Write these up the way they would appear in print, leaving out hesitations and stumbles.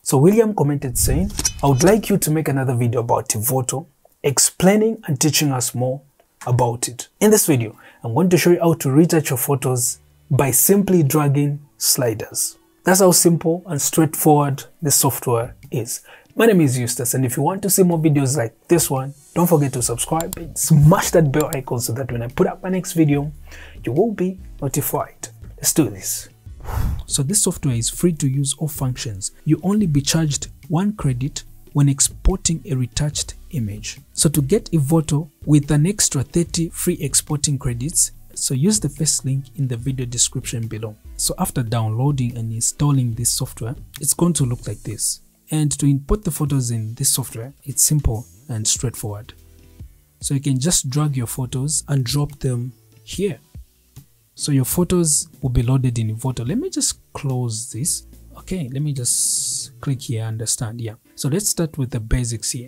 So William commented saying, I would like you to make another video about a photo, explaining and teaching us more about it. In this video, I'm going to show you how to retouch your photos by simply dragging sliders. That's how simple and straightforward this software is. My name is Eustace, and if you want to see more videos like this one, don't forget to subscribe and smash that bell icon so that when I put up my next video, you will be notified. Let's do this. So this software is free to use all functions. You only be charged 1 credit when exporting a retouched image. So to get a photo with an extra 30 free exporting credits, so use the first link in the video description below. So after downloading and installing this software, it's going to look like this. And to import the photos in this software, it's simple and straightforward. So you can just drag your photos and drop them here. So your photos will be loaded in photo. Let me just close this. Okay, let me just click here, understand. Yeah. So let's start with the basics here.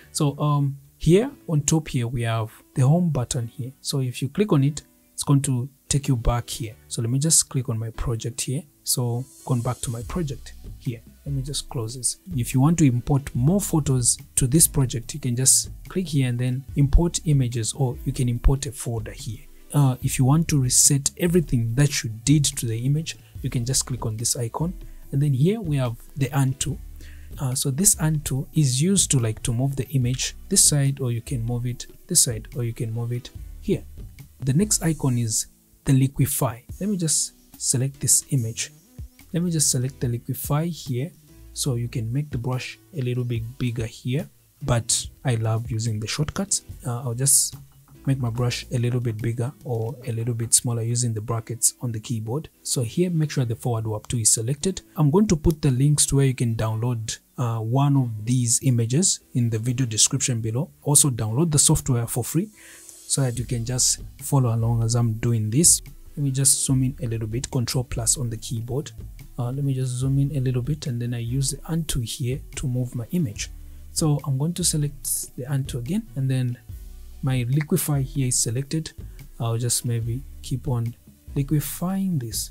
So here on top here, we have the home button here. So if you click on it, it's going to take you back here. So let me just click on my project here. So going back to my project here. Let me just close this. If you want to import more photos to this project, you can just click here and then import images, or you can import a folder here. If you want to reset everything that you did to the image, you can just click on this icon. And then here we have the undo. So this undo is used to move the image this side, or you can move it this side, or you can move it here. The next icon is the liquify. Let me just select this image. Let me just select the liquify here, so you can make the brush a little bit bigger here, but I love using the shortcuts. I'll just make my brush a little bit bigger or a little bit smaller using the brackets on the keyboard. So here, make sure the forward warp 2 is selected. I'm going to put the links to where you can download one of these images in the video description below. Also download the software for free so that you can just follow along as I'm doing this. Let me just zoom in a little bit, Ctrl+ on the keyboard. Let me just zoom in a little bit, and then I use the undo here to move my image. So I'm going to select the undo again, and then my liquify here is selected. I'll just maybe keep on liquifying this.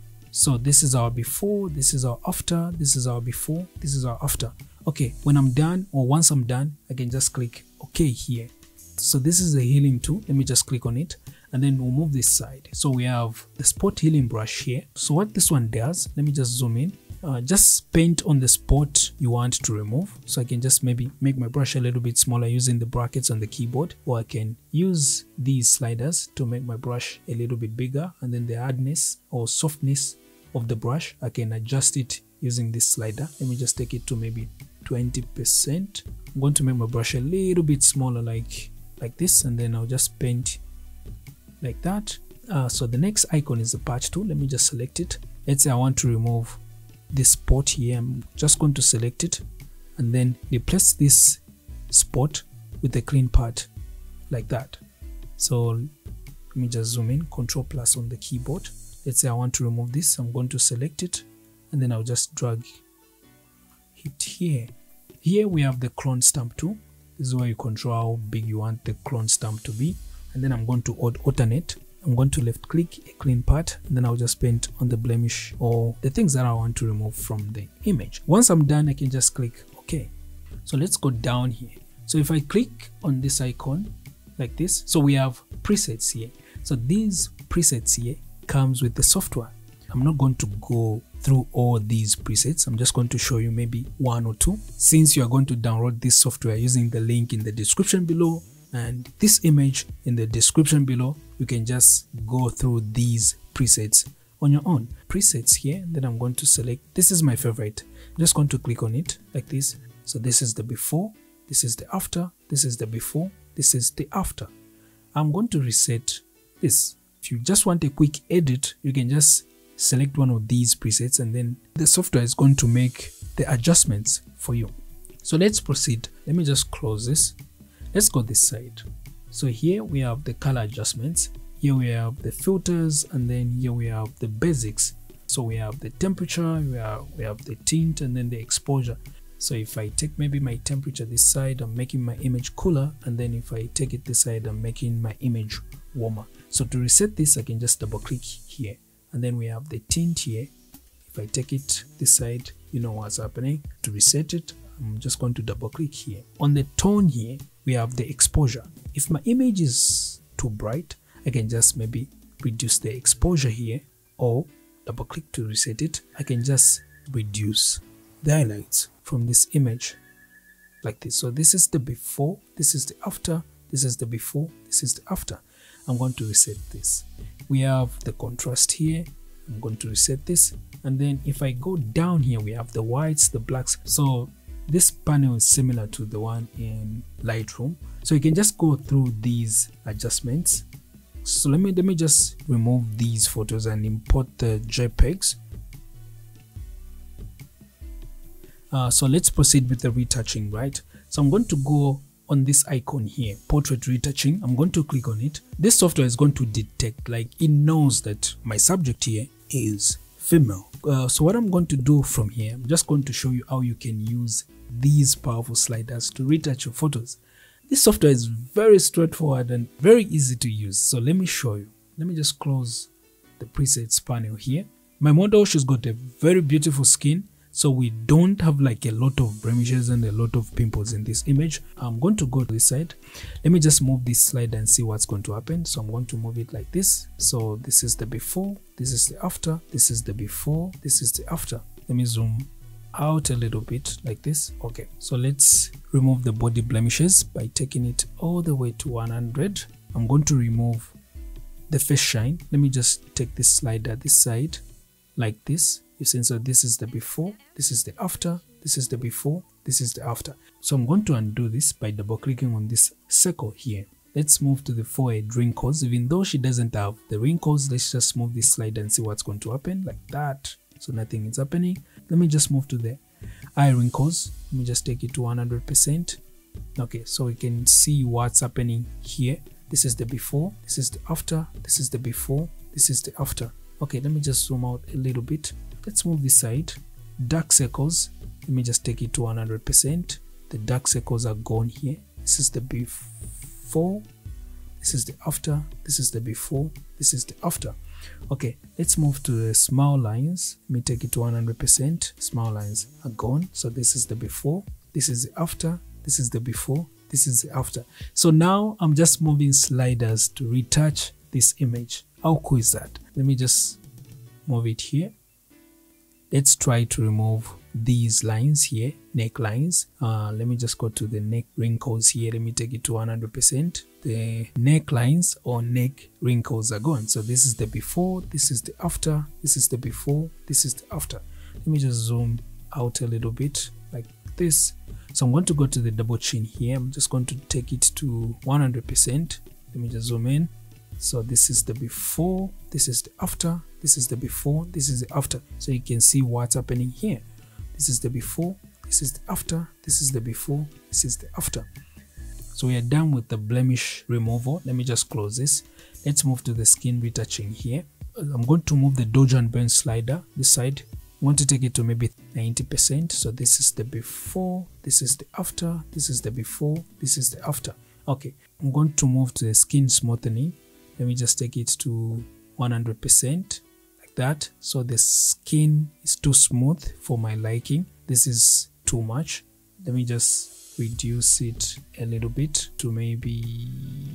So this is our before, this is our after, this is our before, this is our after. Okay, when I'm done, or once I'm done, I can just click OK here. So this is the healing tool. Let me just click on it, and then we'll move this side. So we have the spot healing brush here. So what this one does, let me just zoom in. Just paint on the spot you want to remove. So I can just maybe make my brush a little bit smaller using the brackets on the keyboard, or I can use these sliders to make my brush a little bit bigger, and then the hardness or softness of the brush, I can adjust it using this slider. Let me just take it to maybe 20%. I'm going to make my brush a little bit smaller like this, and then I'll just paint like that. So the next icon is the patch tool. Let me just select it. Let's say I want to remove this spot here. I'm just going to select it and then replace this spot with a clean part like that. So let me just zoom in, Ctrl+ on the keyboard. Let's say I want to remove this. I'm going to select it, and then I'll just drag it here. Here we have the clone stamp tool. This is where you control how big you want the clone stamp to be. And then I'm going to alternate. I'm going to left click a clean part, and then I'll just paint on the blemish or the things that I want to remove from the image. Once I'm done, I can just click OK. So let's go down here. So if I click on this icon like this, so we have presets here. So these presets here comes with the software. I'm not going to go through all these presets. I'm just going to show you maybe 1 or 2. Since you are going to download this software using the link in the description below and this image in the description below, you can just go through these presets on your own. Presets here, then I'm going to select, this is my favorite. I'm just going to click on it like this. So this is the before, this is the after, this is the before, this is the after. I'm going to reset this. If you just want a quick edit, you can just select one of these presets, and then the software is going to make the adjustments for you. So let's proceed. Let me just close this. Let's go this side. So here we have the color adjustments. Here we have the filters, and then here we have the basics. So we have the temperature, we have the tint, and then the exposure. So if I take maybe my temperature this side, I'm making my image cooler, and then if I take it this side, I'm making my image warmer. So to reset this, I can just double click here, and then we have the tint here. If I take it this side, you know what's happening. To reset it, I'm just going to double click here. On the tone here, we have the exposure. If my image is too bright, I can just maybe reduce the exposure here, or double click to reset it. I can just reduce the highlights from this image like this. So this is the before, this is the after, this is the before, this is the after. I'm going to reset this. We have the contrast here. I'm going to reset this, and then if I go down here, we have the whites, the blacks. So this panel is similar to the one in Lightroom, so you can just go through these adjustments. So let me just remove these photos and import the JPEGs. So let's proceed with the retouching, right? So I'm going to go on this icon here, portrait retouching. I'm going to click on it. This software is going to detect, like, it knows that my subject here is female. So what I'm going to do from here, I'm just going to show you how you can use these powerful sliders to retouch your photos. This software is very straightforward and very easy to use. So let me show you. Let me just close the presets panel here. My model, she's got a very beautiful skin. So we don't have like a lot of blemishes and a lot of pimples in this image. I'm going to go to this side. Let me just move this slide and see what's going to happen. So I'm going to move it like this. So this is the before, this is the after, this is the before, this is the after. Let me zoom out a little bit like this. Okay, so let's remove the body blemishes by taking it all the way to 100. I'm going to remove the face shine. Let me just take this slider this side like this. You see, so this is the before, this is the after, this is the before, this is the after. So I'm going to undo this by double clicking on this circle here. Let's move to the forehead wrinkles. Even though she doesn't have the wrinkles, let's just move this slide and see what's going to happen like that. So nothing is happening. Let me just move to the eye wrinkles. Let me just take it to 100%. Okay, so we can see what's happening here. This is the before, this is the after, this is the before, this is the after. Okay, let me just zoom out a little bit. Let's move this side. Dark circles, let me just take it to 100%. The dark circles are gone here. This is the before, this is the after, this is the before, this is the after. Okay, let's move to the smile lines. Let me take it to 100%. Smile lines are gone. So this is the before, this is the after, this is the before, this is the after. So now I'm just moving sliders to retouch this image. How cool is that? Let me just move it here. Let's try to remove these lines here, neck lines. Let me just go to the neck wrinkles here. Let me take it to 100%. The neck lines or neck wrinkles are gone. So this is the before, this is the after, this is the before, this is the after. Let me just zoom out a little bit like this. So I'm going to go to the double chin here. I'm just going to take it to 100%. Let me just zoom in. So this is the before, this is the after, this is the before, this is the after. So you can see what's happening here. This is the before, this is the after, this is the before, this is the after. So we are done with the blemish removal. Let me just close this. Let's move to the skin retouching here. I'm going to move the dodge and burn slider this side. I want to take it to maybe 90%. So this is the before, this is the after, this is the before, this is the after. Okay, I'm going to move to the skin smoothing. Let me just take it to 100% like that. So the skin is too smooth for my liking. This is too much. Let me just reduce it a little bit to maybe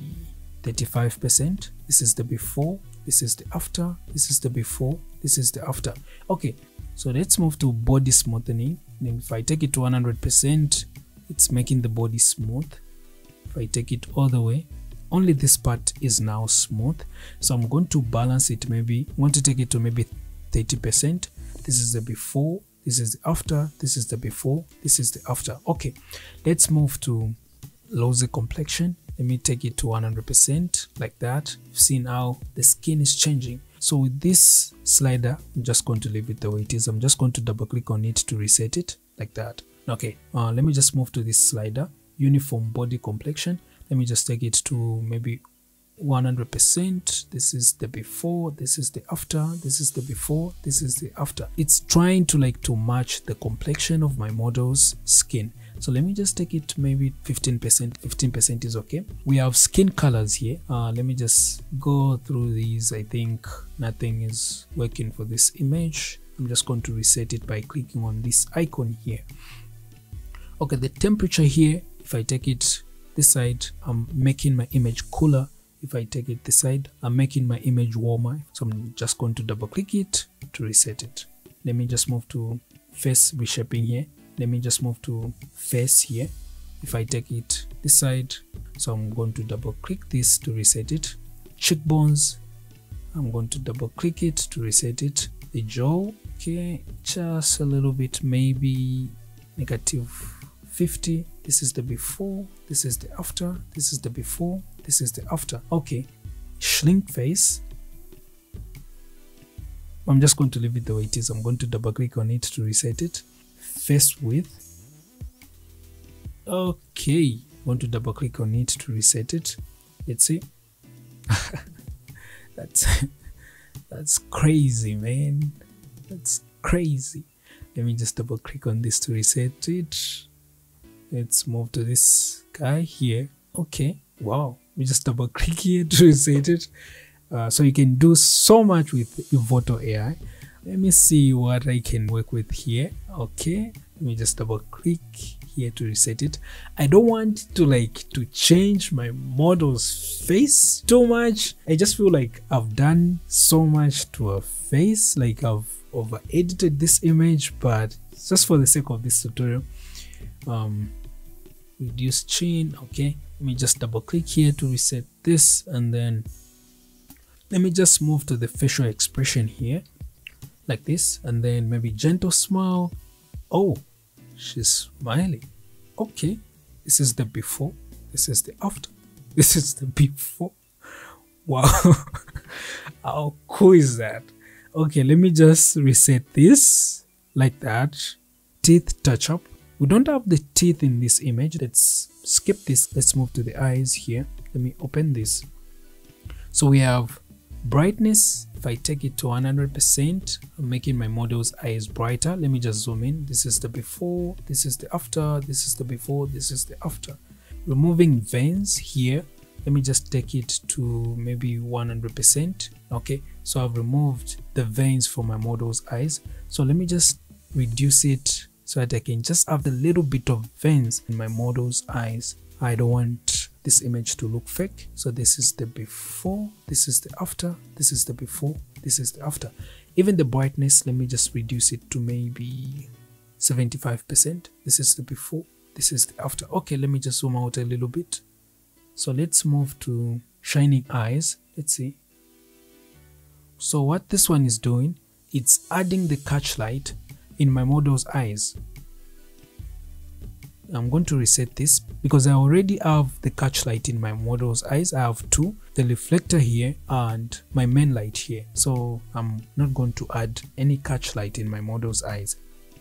35%. This is the before, this is the after, this is the before, this is the after. Okay, so let's move to body smoothing. Then if I take it to 100%, it's making the body smooth. If I take it all the way, only this part is now smooth. So I'm going to balance it. Maybe I want to take it to maybe 30%. This is the before, this is the after, this is the before, this is the after. Okay, let's move to rosy complexion. Let me take it to 100% like that. You've seen how the skin is changing. So with this slider, I'm just going to leave it the way it is. I'm just going to double click on it to reset it like that. Okay, let me just move to this slider, uniform body complexion. Let me just take it to maybe 100%. This is the before, this is the after, this is the before, this is the after. It's trying to match the complexion of my model's skin. So let me just take it to maybe 15%. 15% is okay. We have skin colors here. Let me just go through these. I think nothing is working for this image. I'm just going to reset it by clicking on this icon here. Okay, the temperature here, if I take it this side, I'm making my image cooler. If I take it this side, I'm making my image warmer. So I'm just going to double click it to reset it. Let me just move to face reshaping here. Let me just move to face here. If I take it this side, so I'm going to double click this to reset it. Cheekbones, I'm going to double click it to reset it. The jaw, okay, just a little bit, maybe -50. This is the before, this is the after, this is the before, this is the after. Okay, shrink face, I'm just going to leave it the way it is. I'm going to double click on it to reset it. Face width, okay, I'm going to double click on it to reset it. Let's see. that's crazy, man. That's crazy. Let me just double click on this to reset it. Let's move to this guy here. Okay, wow, we just double click here to reset it. So you can do so much with Voto AI. Let me see what I can work with here. Okay, let me just double click here to reset it. I don't want to change my model's face too much. I just feel like I've done so much to her face, like I've over edited this image, but just for the sake of this tutorial, reduce chin. Okay, let me just double click here to reset this, and then let me just move to the facial expression here like this, and then maybe gentle smile. Oh, she's smiling. Okay, this is the before, this is the after, this is the before. Wow. How cool is that? Okay, let me just reset this like that. Teeth touch up. We don't have the teeth in this image. Let's skip this. Let's move to the eyes here. Let me open this. So we have brightness. If I take it to 100%, I'm making my model's eyes brighter. Let me just zoom in. This is the before, this is the after, this is the before, this is the after. Removing veins here. Let me just take it to maybe 100%. Okay, so I've removed the veins from my model's eyes. So let me just reduce it so that I can just have the little bit of veins in my model's eyes. I don't want this image to look fake. So this is the before, this is the after, this is the before, this is the after. Even the brightness, let me just reduce it to maybe 75%. This is the before, this is the after. Okay, let me just zoom out a little bit. So let's move to shining eyes. Let's see. So what this one is doing, it's adding the catch light in my model's eyes. I'm going to reset this because I already have the catch light in my model's eyes. I have two, the reflector here and my main light here. So I'm not going to add any catch light in my model's eyes.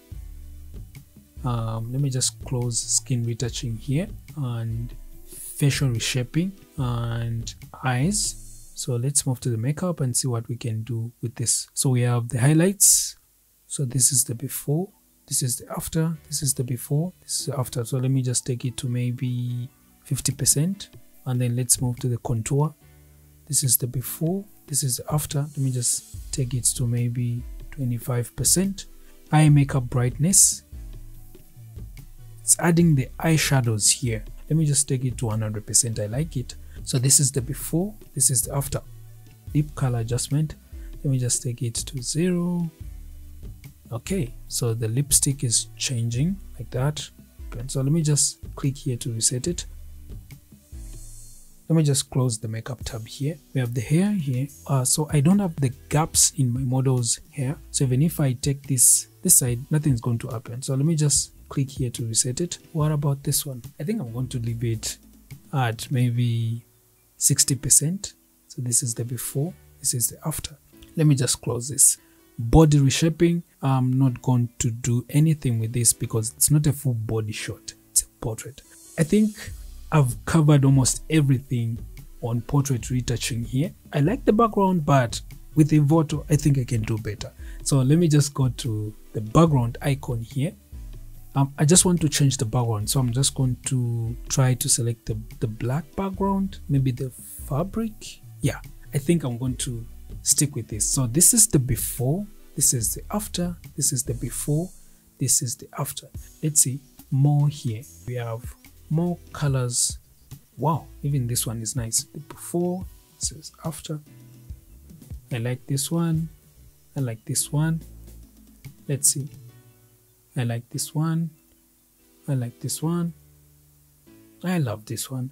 Let me just close skin retouching here and facial reshaping and eyes. So let's move to the makeup and see what we can do with this. So we have the highlights. So this is the before, this is the after, this is the before, this is the after. So let me just take it to maybe 50%, and then let's move to the contour. This is the before, this is the after. Let me just take it to maybe 25%. Eye makeup brightness, it's adding the eyeshadows here. Let me just take it to 100%. I like it. So this is the before, this is the after. Lip color adjustment, let me just take it to 0. Okay, so the lipstick is changing like that. So let me just click here to reset it. Let me just close the makeup tab here. We have the hair here. So I don't have the gaps in my model's hair. So even if I take this side, nothing's going to happen. So let me just click here to reset it. What about this one? I think I'm going to leave it at maybe 60%. So this is the before, this is the after. Let me just close this. Body reshaping, I'm not going to do anything with this because it's not a full body shot, it's a portrait. I think I've covered almost everything on portrait retouching here. I like the background, but with a Voto, I think I can do better. So let me just go to the background icon here. I just want to change the background, so I'm just going to try to select the black background, maybe the fabric. Yeah, I think I'm going to stick with this. So this is the before, This is the after, this is the before, this is the after. Let's see more here. We have more colors. Wow, even this one is nice. The before, this is after. I like this one. I like this one. Let's see. I like this one. I like this one. I love this one.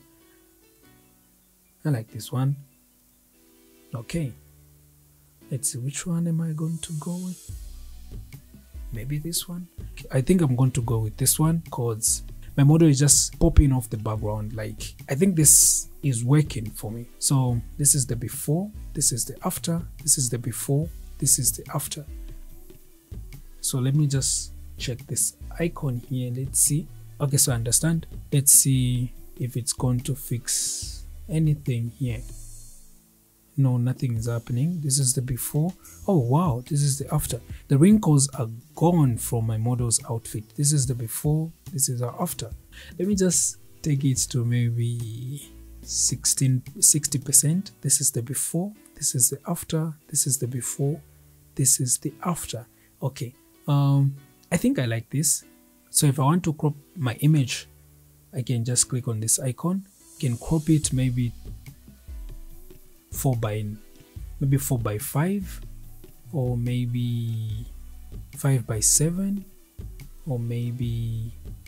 I like this one. Okay. Let's see, which one am I going to go with? Maybe this one. I think I'm going to go with this one because my model is just popping off the background. Like, I think this is working for me. So this is the before, this is the after, this is the before, this is the after. So let me just check this icon here. Let's see. Okay, so I understand. Let's see if it's going to fix anything here. No, nothing is happening. This is the before. Oh wow, this is the after. The wrinkles are gone from my model's outfit. This is the before, this is the after. Let me just take it to maybe 60%. This is the before, this is the after, this is the before, this is the after. Okay, I think I like this. So if I want to crop my image, I can just click on this icon. I can crop it maybe 4 by 5, or maybe 5 by 7, or maybe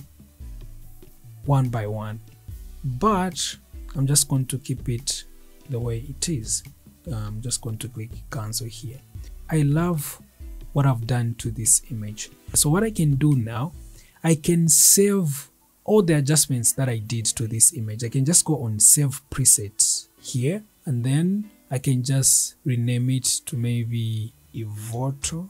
1 by 1, but I'm just going to keep it the way it is. I'm just going to click cancel here. I love what I've done to this image. So what I can do now, I can save all the adjustments that I did to this image. I can just go on save presets here, and then I can just rename it to maybe Ivoto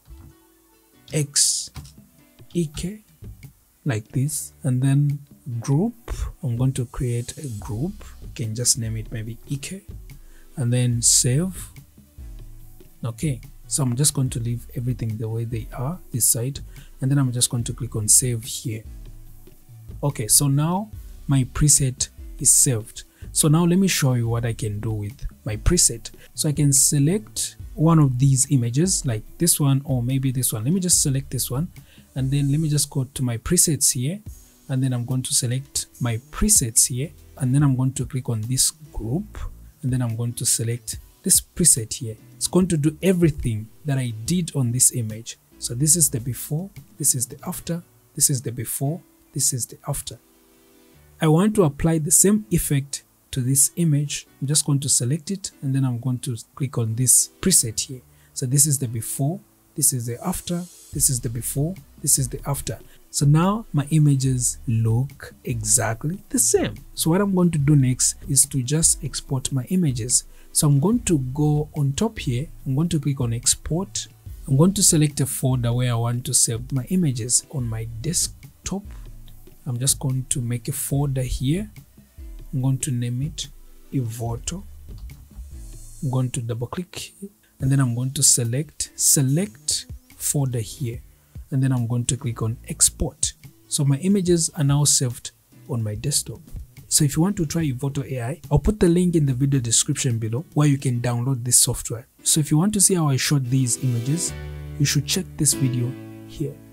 X EK, like this, and then group. I'm going to create a group. I can just name it maybe EK, and then save. Okay, so I'm just going to leave everything the way they are this side, and then I'm just going to click on save here. Okay, so now my preset is saved. So now let me show you what I can do with my preset. So I can select one of these images, like this one or maybe this one. Let me just select this one, and then let me just go to my presets here, and then I'm going to select my presets here, and then I'm going to click on this group, and then I'm going to select this preset here. It's going to do everything that I did on this image. So this is the before, this is the after, this is the before, this is the after. I want to apply the same effect to this image. I'm just going to select it, and then I'm going to click on this preset here. So this is the before, this is the after, this is the before, this is the after. So now my images look exactly the same. So what I'm going to do next is to just export my images. So I'm going to go on top here, I'm going to click on export. I'm going to select a folder where I want to save my images on my desktop. I'm just going to make a folder here. I'm going to name it Ivoto. I'm going to double click, and then I'm going to select folder here, and then I'm going to click on export. So my images are now saved on my desktop. So if you want to try Ivoto AI, I'll put the link in the video description below where you can download this software. So if you want to see how I shot these images, you should check this video here.